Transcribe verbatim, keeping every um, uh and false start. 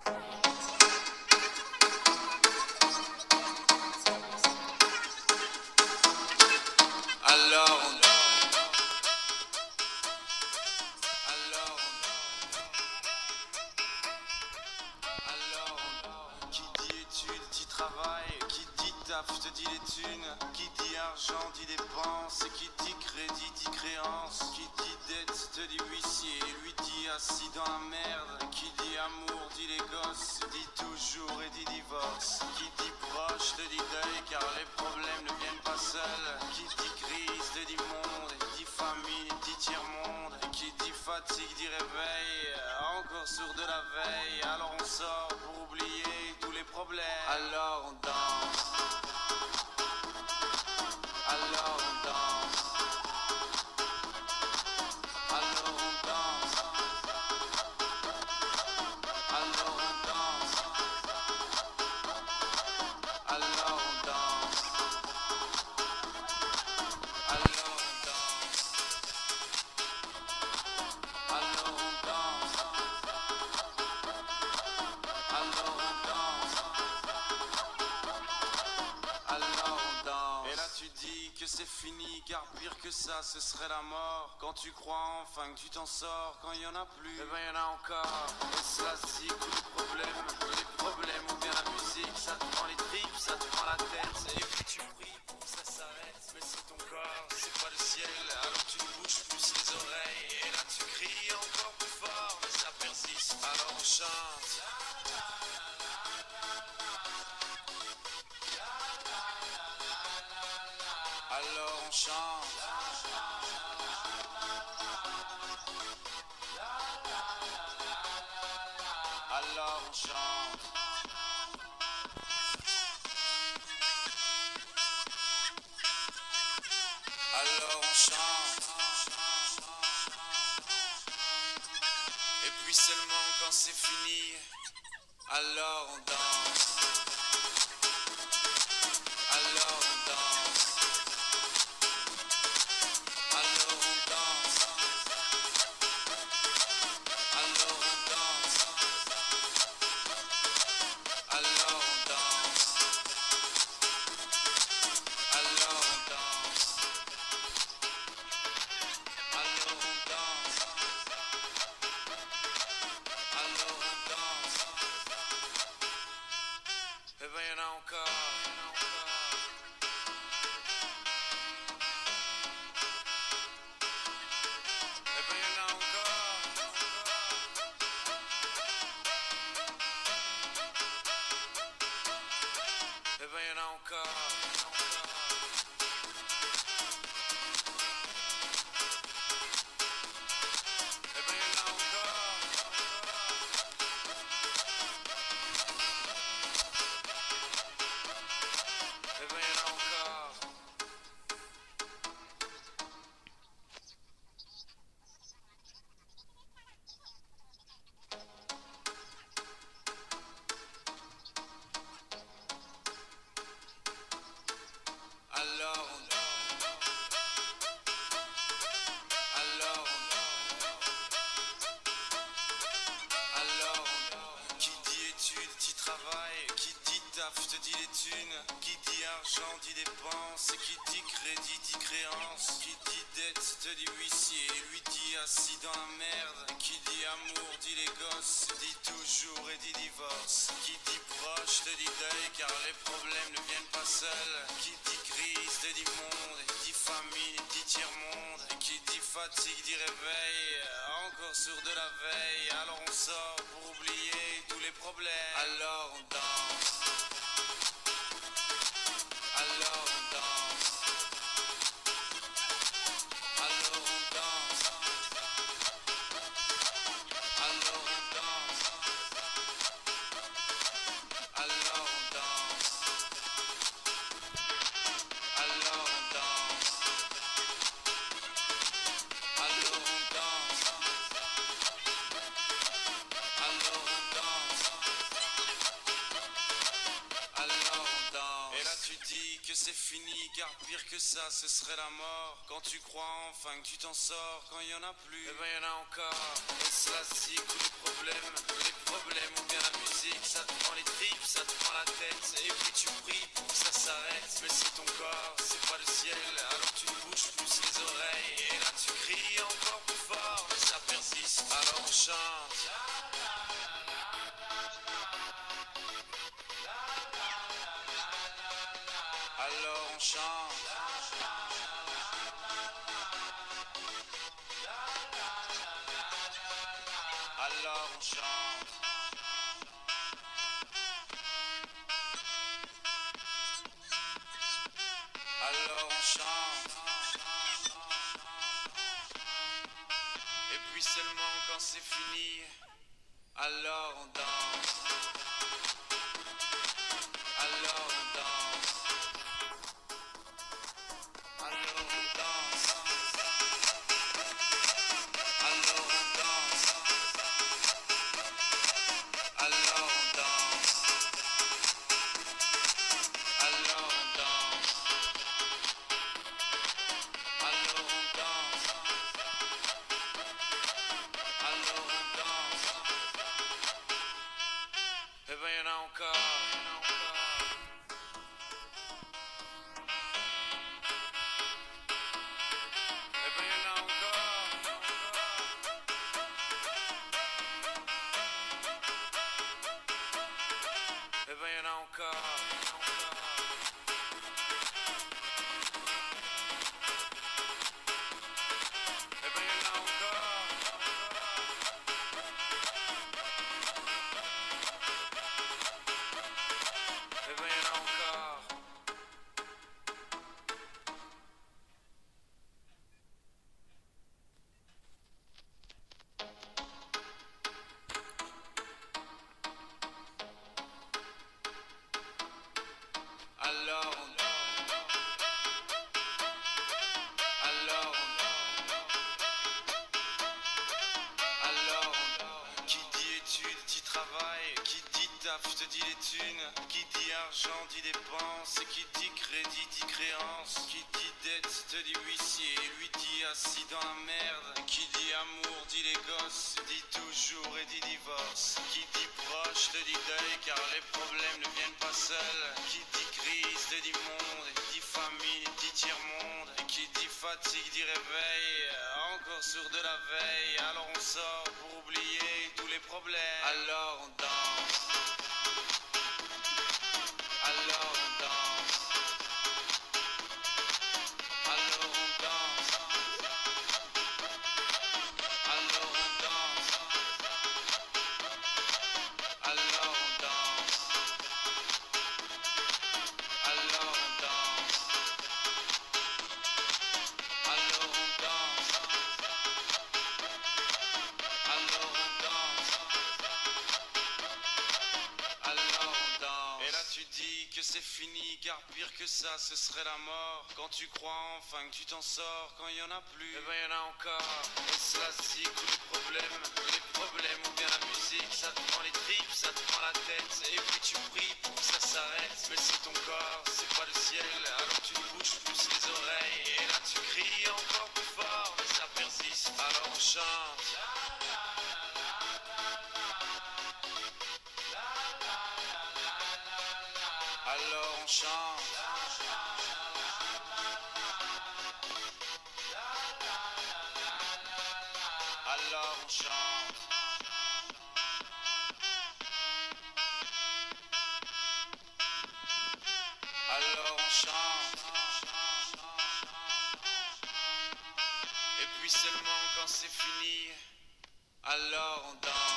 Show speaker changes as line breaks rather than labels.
Alors on Alors Alors Qui dit études dit travail, qui dit taf te dit les thunes, qui dit argent dit dépenses, qui dit crédit dit créance, qui dit dette te dit huissier, lui dit assis dans la merde, qui dit amour dit les gosses, dit toujours et dit divorce, qui dit proche te dit deuil car les problèmes ne viennent pas seuls, qui dit crise te dit monde, dit famine dit tiers-monde, qui dit fatigue dit réveil, encore sourd de la veille, alors on sort pour oublier tous les problèmes, alors on danse, alors on danse, alors on danse, alors on danse, alors on danse, alors on danse, alors on danse, alors on danse, alors on danse. Et là tu dis que c'est fini, car pire que ça ce serait la mort. Quand tu crois enfin que tu t'en sors, quand il y en a plus, eh ben il y en a encore. Et cela se dit que les problèmes, les problèmes ou bien la musique, ça te prend les tripes, ça te prend la tête. Et puis tu pries pour que ça s'arrête, mais c'est ton corps, c'est pas le ciel, alors tu ne bouges plus les oreilles. Et là tu cries encore plus fort, mais ça persiste, alors on chante. Alors on chante. Alors on chante. Alors on chante. Et puis seulement quand c'est fini, alors on danse. Alors on danse. Alors on danse. Alors on danse. Alors on danse. Alors on danse. Alors on danse. Alors on danse. Eh ben y'en a encore, y'en a encore. Eh ben y'en a encore. Eh ben y'en a encore. Eh ben y'en a encore. Eh ben y'en a encore. Alors on Alors Alors Qui dit études dit travail, qui dit taf te dit les thunes, qui dit argent dit dépenses, qui dit crédit dit créance, qui dit dette te dit huissier, lui dit assis dans la merde, qui dit amour dit les gosses, dit toujours et dit divorce, qui dit proche te dit deuil car les problèmes ne viennent pas seuls, qui dit crise te dit monde, dit famine dit tiers-monde, qui dit fatigue dit réveil, encore sourd de la veille, alors on sort pour oublier tous les problèmes, alors on danse, alors on danse, alors on danse, alors on danse, alors on danse, alors on danse, alors on danse, alors on danse, alors on danse. Et là tu dis que c'est fini, car pire que ça ce serait la mort. Quand tu crois enfin que tu t'en sors, quand il y en a plus, eh ben il y en a encore. Et cela se dit que les problèmes, les problèmes ou bien la musique, ciel, alors tu bouges plus les oreilles. Et là tu cries encore plus fort, mais ça persiste. Alors on chante. Alors on chante. Alors on chante. Alors on chante. Et puis seulement quand c'est fini, alors on danse. Alors on danse. Alors on danse. Alors on danse. Alors on danse. Alors on danse. Alors on danse. Alors on danse. Et ben y'en a encore, y'en a encore. Et ben y'en a encore. Et ben y'en a encore. Et ben y'en a encore. Et ben y'en a encore. Alors on Alors Alors qui dit études dit travail, qui dit taf te dit les thunes, qui dit argent dit dépenses, qui dit crédit dit créance, qui dit dette te dit huissier, lui dit assis dans la merde, qui dit amour dit les gosses, dit toujours et dit divorce, qui dit proche te dit deuil car les problèmes ne viennent pas seuls, qui dit crise te dit monde, dit famine dit tiers-monde, et qui dit fatigue dit réveil, encore sur de la veille, alors on sort pour oublier tous les problèmes, alors on danse, alors on danse, alors on danse, alors on danse, alors on danse, alors on danse, alors on danse, alors on danse, alors on danse. Et là tu dis que c'est fini, car pire que ça ce serait la mort. Quand tu crois enfin que tu t'en sors, quand il y en a plus, et ben il y en a encore. Et cela c'est tous les problèmes, les problèmes ou bien la musique, ça te prend les tripes, ça te prend la tête, et puis tu pries pour que ça s'arrête. Mais c'est ton corps, c'est pas le ciel, alors tu te bouges plus les oreilles, et là tu cries encore plus fort, mais ça persiste, alors on chante. Alors on chante. Alors on chante. Alors on chante. Et puis seulement quand c'est fini, alors on danse.